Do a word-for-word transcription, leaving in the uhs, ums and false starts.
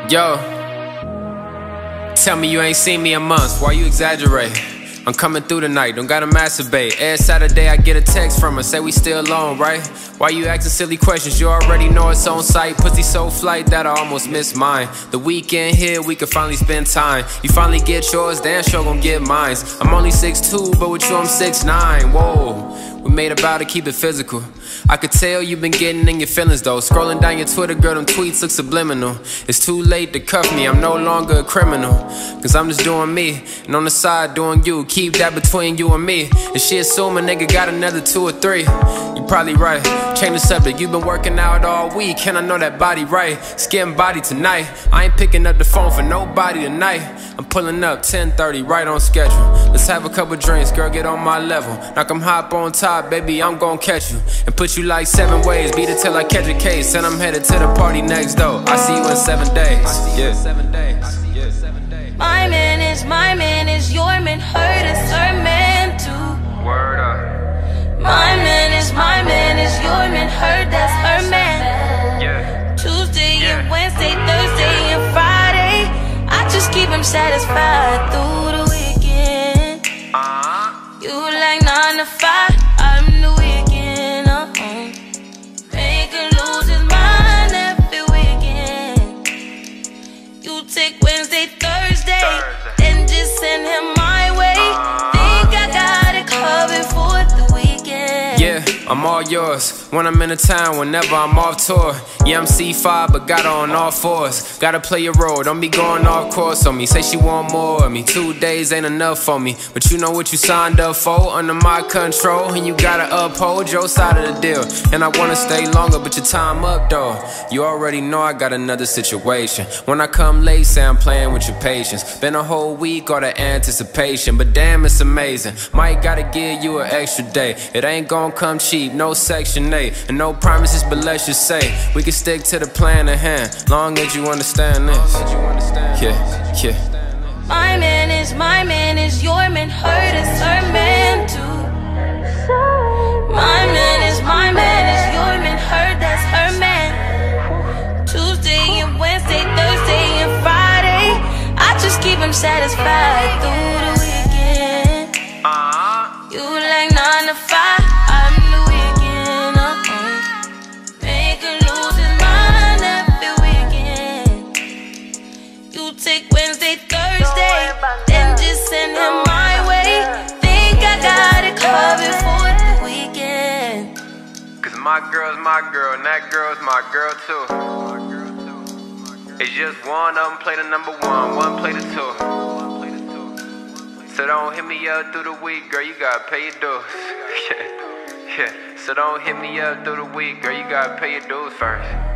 Yo, tell me you ain't seen me in months, why you exaggerate? I'm coming through tonight, don't gotta masturbate. Every Saturday I get a text from her, say we still alone, right? Why you asking silly questions, you already know it's on site. Pussy so flight that I almost miss mine. The weekend here, we can finally spend time. You finally get yours, damn sure gon' get mine. I'm only six two, but with you I'm six nine, whoa. We made a vow to keep it physical. I could tell you been getting in your feelings though. Scrolling down your Twitter, girl, them tweets look subliminal. It's too late to cuff me, I'm no longer a criminal. Cause I'm just doing me, and on the side doing you. Keep that between you and me. And she assume a nigga got another two or three. You probably right, change the subject. You been working out all week, and I know that body right. Skin body tonight, I ain't picking up the phone for nobody tonight. I'm pulling up ten thirty, right on schedule. Let's have a couple drinks, girl, get on my level. Now come hop on top, baby, I'm gon' catch you and put you like seven ways, beat it till I catch a case. And I'm headed to the party next door. I see you in seven days. Yeah. Seven days. Yeah. Seven days. My man is my man is your man, her is her man too. Word up. My man is my man is your man, her that's her man. Yeah. Tuesday Yeah. and Wednesday, Thursday and Friday, I just keep him satisfied through the weekend. Uh-huh. You like nine to five, I'm the weekend. Uh-huh. Make him lose his mind every weekend. You take Wednesday, Thursday, Thursday. and just send him my way. Uh-huh. Think I got it covered for the weekend. Yeah, I'm all yours when I'm in a town, whenever I'm off tour. Yeah, I'm C five, but got her on all fours. Gotta play your role, don't be going off course on me. Say she want more of me, two days ain't enough for me. But you know what you signed up for, under my control. And you gotta uphold your side of the deal. And I wanna stay longer, but your time up though. You already know I got another situation. When I come late, say I'm playing with your patience. Been a whole week, all the anticipation. But damn, it's amazing. Might gotta give you an extra day. It ain't gon' come cheap, no section eight. And no promises, but let's just say we can stick to the plan at hand, long as you understand this. Yeah, yeah. My man is my man is your man, her is her man too. My man is my man is your man, her that's her man. Tuesday and Wednesday, Thursday and Friday, I just keep him satisfied through the weekend. Uh-huh. You like nine to five, I'm the weekend. Uh-uh. Make him lose his mind every weekend. You take Wednesday, Thursday, and just send him my way. Think I got it covered for the weekend. Cause my girl's my girl, and that girl's my girl too. It's just one of them play the number one, one play the two. So don't hit me up through the week, girl, you gotta pay your dues. Yeah, yeah. So don't hit me up through the week, girl, you gotta pay your dues first.